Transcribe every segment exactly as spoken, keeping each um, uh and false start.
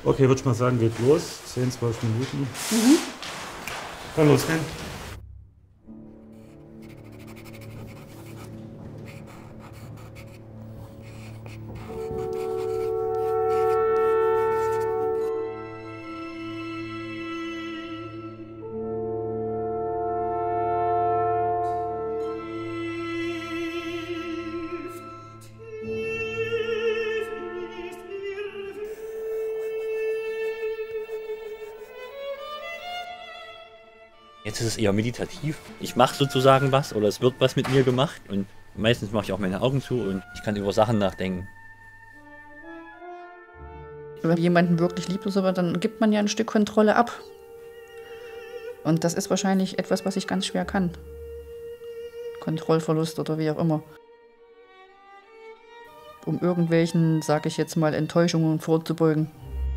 Okay, würde ich mal sagen, geht los. zehn, zwölf Minuten. Mhm. Kann losgehen. Jetzt ist es eher meditativ. Ich mache sozusagen was oder es wird was mit mir gemacht und meistens mache ich auch meine Augen zu und ich kann über Sachen nachdenken. Wenn man jemanden wirklich liebt und so weiter, dann gibt man ja ein Stück Kontrolle ab. Und das ist wahrscheinlich etwas, was ich ganz schwer kann. Kontrollverlust oder wie auch immer. Um irgendwelchen, sage ich jetzt mal, Enttäuschungen vorzubeugen.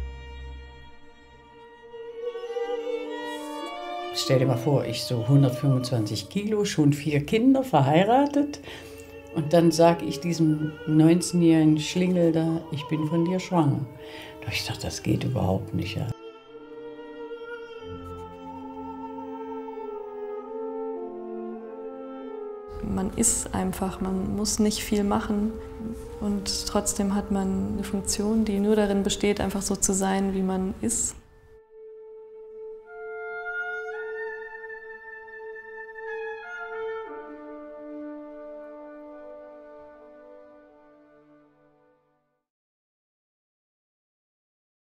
Stell dir mal vor, ich so hundertfünfundzwanzig Kilo, schon vier Kinder, verheiratet. Und dann sage ich diesem neunzehnjährigen Schlingel da, ich bin von dir schwanger. Da hab ich dachte, das geht überhaupt nicht. Ja. Man ist einfach, man muss nicht viel machen und trotzdem hat man eine Funktion, die nur darin besteht, einfach so zu sein, wie man ist.